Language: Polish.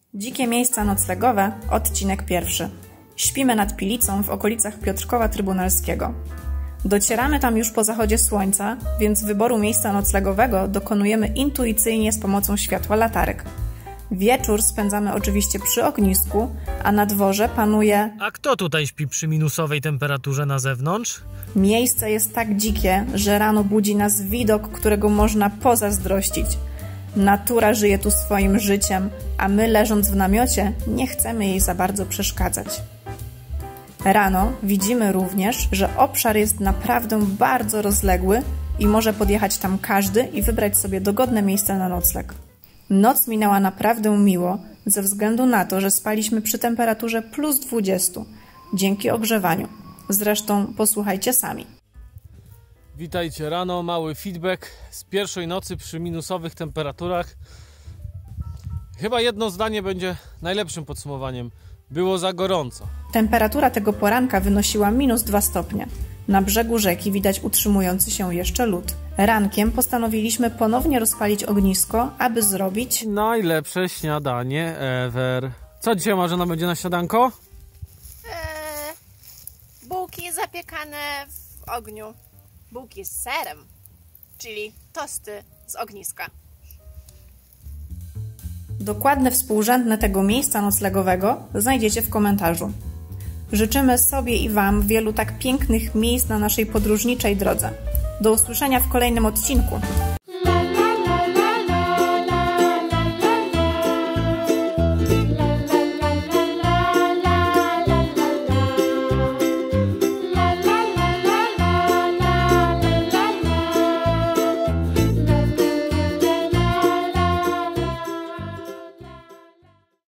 Dzikie miejsca noclegowe, odcinek 1. Śpimy nad Pilicą w okolicach Piotrkowa Trybunalskiego. Docieramy tam już po zachodzie słońca, więc wyboru miejsca noclegowego dokonujemy intuicyjnie z pomocą światła latarek. Wieczór spędzamy oczywiście przy ognisku, a na dworze panuje... A kto tutaj śpi przy minusowej temperaturze na zewnątrz? Miejsce jest tak dzikie, że rano budzi nas widok, którego można pozazdrościć. Natura żyje tu swoim życiem, a my, leżąc w namiocie, nie chcemy jej za bardzo przeszkadzać. Rano widzimy również, że obszar jest naprawdę bardzo rozległy i może podjechać tam każdy i wybrać sobie dogodne miejsce na nocleg. Noc minęła naprawdę miło, ze względu na to, że spaliśmy przy temperaturze plus 20, dzięki ogrzewaniu. Zresztą posłuchajcie sami. Witajcie rano, mały feedback z pierwszej nocy przy minusowych temperaturach. Chyba jedno zdanie będzie najlepszym podsumowaniem. Było za gorąco. Temperatura tego poranka wynosiła minus 2 stopnie. Na brzegu rzeki widać utrzymujący się jeszcze lód. Rankiem postanowiliśmy ponownie rozpalić ognisko, aby zrobić najlepsze śniadanie ever. Co dzisiaj, Marzena, będzie na śniadanko? Bułki zapiekane w ogniu. Bułki z serem, czyli tosty z ogniska. Dokładne współrzędne tego miejsca noclegowego znajdziecie w komentarzu. Życzymy sobie i Wam wielu tak pięknych miejsc na naszej podróżniczej drodze. Do usłyszenia w kolejnym odcinku.